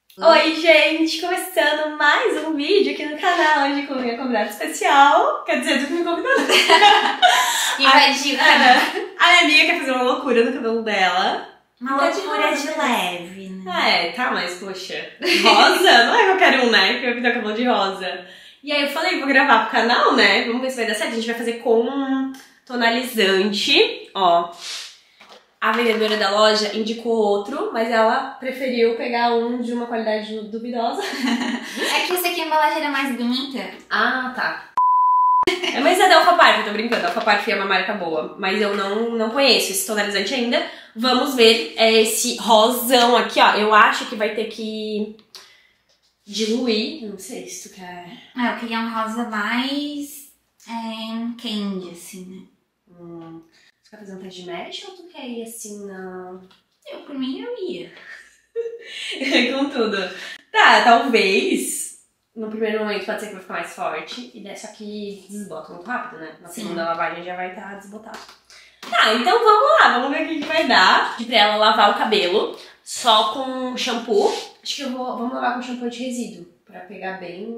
Oi, gente! Começando mais um vídeo aqui no canal, hoje com minha convidada especial. Quer dizer, tu me convidou. Invadiu o canal. A minha amiga quer fazer uma loucura no cabelo dela. Uma loucura de leve, né? É, tá, mas poxa, rosa? Não é qualquer um, né? Que vai pintar o cabelo de rosa. E aí eu falei, vou gravar pro canal, né? Vamos ver se vai dar certo. A gente vai fazer com tonalizante, ó. A vendedora da loja indicou outro, mas ela preferiu pegar um de uma qualidade duvidosa. É que esse aqui a embalagem era mais bonita. Ah, tá. Mas é da Alpha Parfum, eu tô brincando. A Alpha Parfum é uma marca boa, mas eu não conheço esse tonalizante ainda. Vamos ver esse rosão aqui, ó. Eu acho que vai ter que diluir. Não sei se tu quer. Eu queria um rosa mais candy, assim, né? Tu quer fazer um teste de mesh ou tu quer ir assim na... Por mim, eu ia. Com tudo. Tá, talvez... No primeiro momento pode ser que vai ficar mais forte. E só que desbota muito rápido, né? Na segunda lavagem já vai estar desbotado. Tá, então vamos lá. Vamos ver o que vai dar. Pra ela lavar o cabelo só com shampoo. Acho que vamos lavar com shampoo de resíduo. Pra pegar bem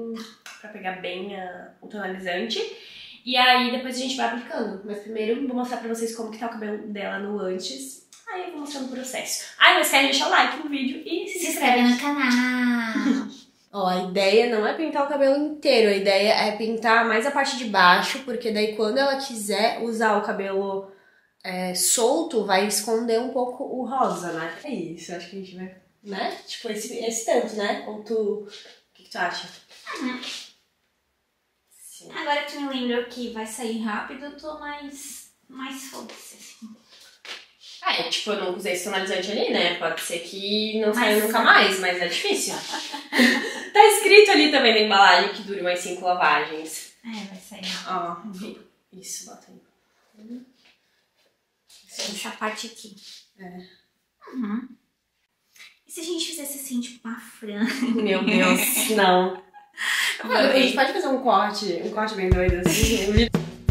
o tonalizante. E aí depois a gente vai aplicando. Mas primeiro eu vou mostrar pra vocês como que tá o cabelo dela no antes. Aí eu vou mostrando o processo. Não esquece de deixar o like no vídeo e se inscreve no canal. Ó, a ideia não é pintar o cabelo inteiro, a ideia é pintar mais a parte de baixo, porque daí quando ela quiser usar o cabelo solto, vai esconder um pouco o rosa, né? É isso, acho que a gente vai, né? Tipo, esse tanto, né? Ou tu... O que tu acha? Sim. Agora que tu me lembrou que vai sair rápido, eu tô mais foda-se, assim. Tipo, eu não usei esse tonalizante ali, né? Pode ser que não saia nunca mais, mas é difícil. Tá escrito ali também na embalagem que dure mais 5 lavagens. Vai sair. Ó, isso, bota aí. Essa parte aqui. Uhum. E se a gente fizesse assim, tipo uma franja? Meu Deus, não. A gente pode fazer um corte bem doido assim.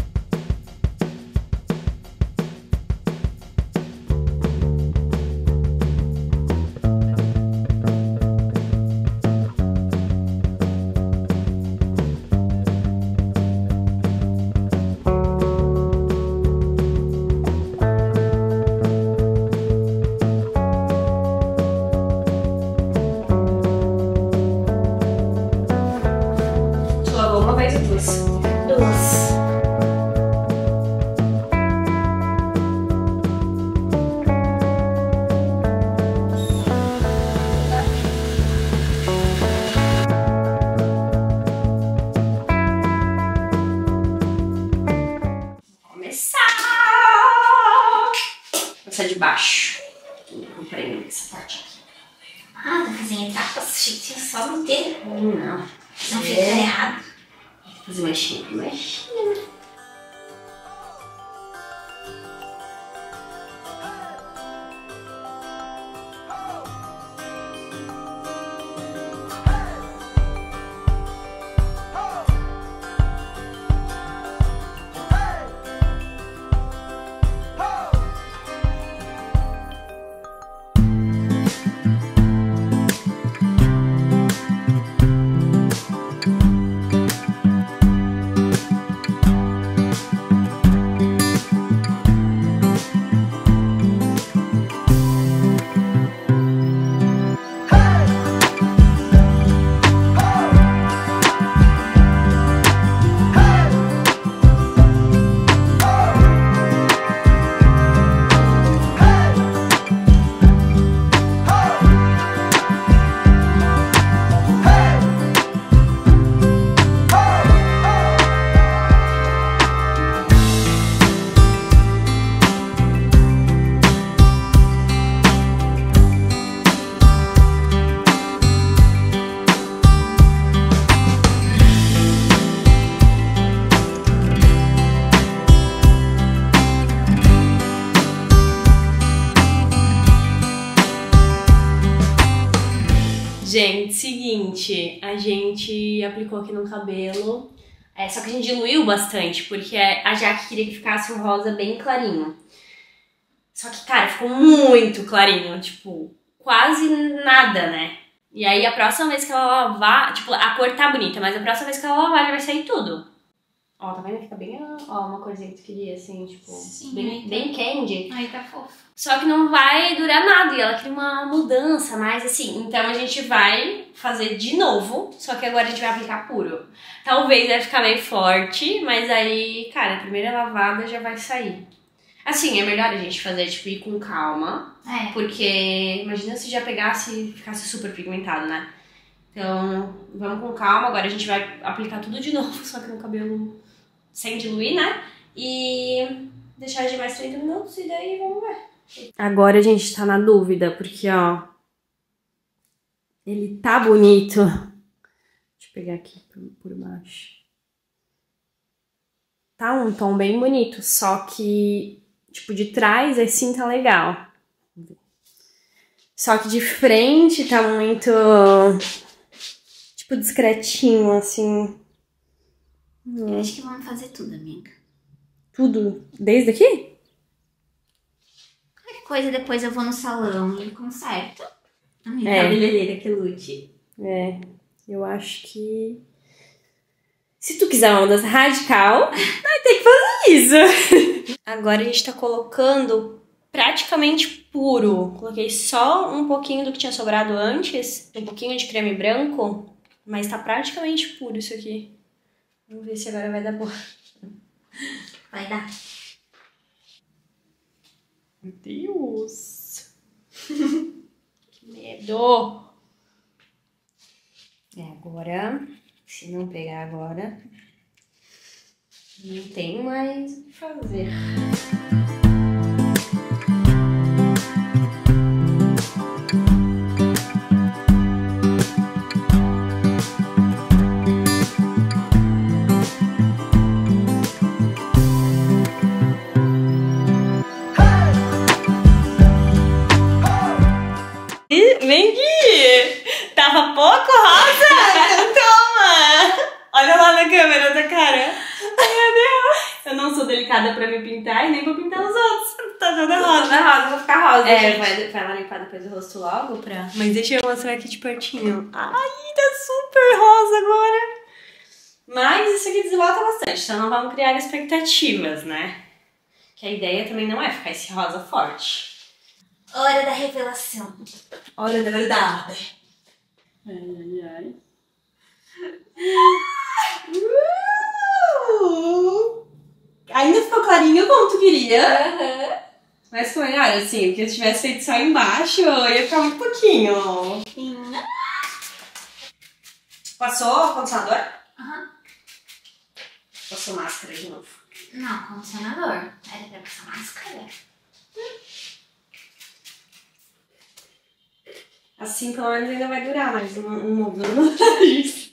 Duas. Começar de baixo. Vou prender essa parte aqui. Tá fazendo etapas, achei que tinha só meter. Não. Não fica errado. Vou fazer manchinha. Gente, seguinte, a gente aplicou aqui no cabelo, só que a gente diluiu bastante, porque a Jaque queria que ficasse um rosa bem clarinho. Só que, cara, ficou muito clarinho, tipo, quase nada, né? E aí a próxima vez que ela lavar, tipo, a cor tá bonita, mas a próxima vez que ela lavar já vai sair tudo. Ó, tá vendo? Fica bem, ó, uma corzinha que tu queria, assim, tipo, Sim, bem candy. Aí tá fofo. Só que não vai durar nada e ela queria uma mudança mais assim. Então a gente vai fazer de novo, só que agora a gente vai aplicar puro. Talvez vai ficar meio forte, mas aí, cara, a primeira lavada já vai sair. Assim, é melhor a gente fazer, tipo, ir com calma. Porque imagina se já pegasse e ficasse super pigmentado, né? Então, vamos com calma. Agora a gente vai aplicar tudo de novo, só que no cabelo sem diluir, né? E deixar de mais 30 minutos e daí vamos ver. Agora a gente tá na dúvida, porque, ó, ele tá bonito. Deixa eu pegar aqui por baixo. Tá um tom bem bonito, só que, tipo, de trás assim tá legal. Só que de frente tá muito, tipo, discretinho, assim. Eu acho que vamos fazer tudo, amiga. Tudo? Desde aqui? Qualquer coisa, depois eu vou no salão e conserto. A minha cabeleireira que lute. Eu acho que... Se tu quiser uma mudança radical, vai ter que fazer isso. Agora a gente tá colocando praticamente puro. Coloquei só um pouquinho do que tinha sobrado antes. Um pouquinho de creme branco. Mas tá praticamente puro isso aqui. Vamos ver se agora vai dar boa. Vai dar. Meu Deus. Que medo. Agora, se não pegar agora, não tem mais o que fazer. Vem aqui! Tava pouco rosa? Toma! Olha lá na câmera da cara. Ai, meu Deus! Eu não sou delicada pra me pintar e nem vou pintar os outros. Tá toda rosa. Toda rosa, vou ficar rosa. Vai lá limpar depois o rosto logo pra... Mas deixa eu mostrar aqui de pertinho. Ai, tá super rosa agora. Mas isso aqui desvolta bastante, então não vamos criar expectativas, né? Que a ideia também não é ficar esse rosa forte. Hora da revelação. Hora da verdade. Ai. Ainda ficou clarinho como tu queria. Mas ficou melhor assim, porque se tivesse feito só embaixo, ia ficar muito pouquinho. Passou condicionador? Passou máscara de novo. Não, condicionador. Era pra passar máscara. Assim, pelo menos ainda vai durar mais um módulo no nariz.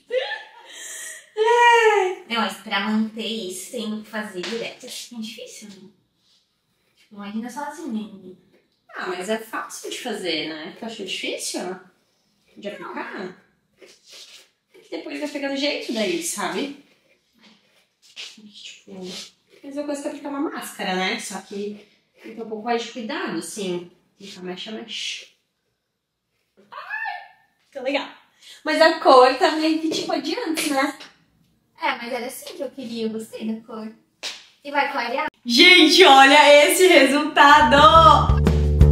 Não, mas pra manter isso, tem que fazer direto. Acho que é difícil, né? Tipo, imagina sozinha. Ah, mas é fácil de fazer, né? Tu achou difícil de aplicar? Depois vai pegando jeito daí, sabe? Tipo, a mesma coisa que aplicar uma máscara, né? Só que tem um pouco mais de cuidado, assim. Fica mexe. Fica legal. Mas a cor tá meio que tipo de antes, né? Mas era assim que eu queria, eu gostei da cor. E vai clarear? Gente, olha esse resultado!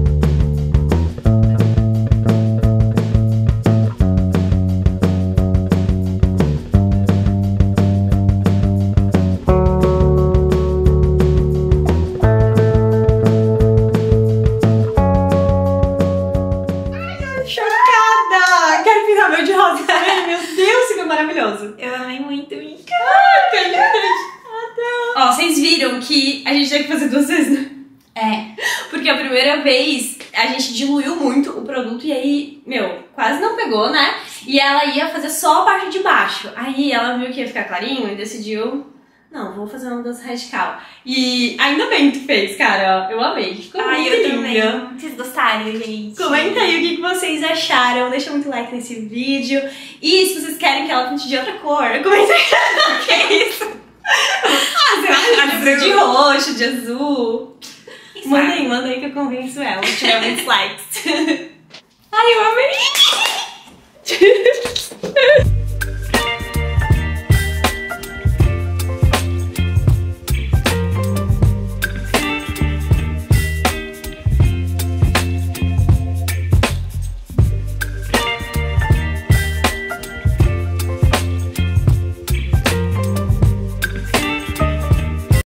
Maravilhoso. Eu amei muito, Mica. Ó, vocês viram que a gente tem que fazer 2 vezes, né? Porque a primeira vez a gente diluiu muito o produto e aí, quase não pegou, né? E ela ia fazer só a parte de baixo. Aí ela viu que ia ficar clarinho e decidiu... Não, vou fazer uma mudança radical. E ainda bem que tu fez, cara. Eu amei. Ficou muito linda. Vocês gostaram, gente? Comenta aí o que vocês acharam. Deixa muito like nesse vídeo. E se vocês querem que ela pinte de outra cor, comenta aí. O que é isso? De roxo, de azul. Manda aí que eu convenço ela. Se tiver muitos likes. Ai, eu amei.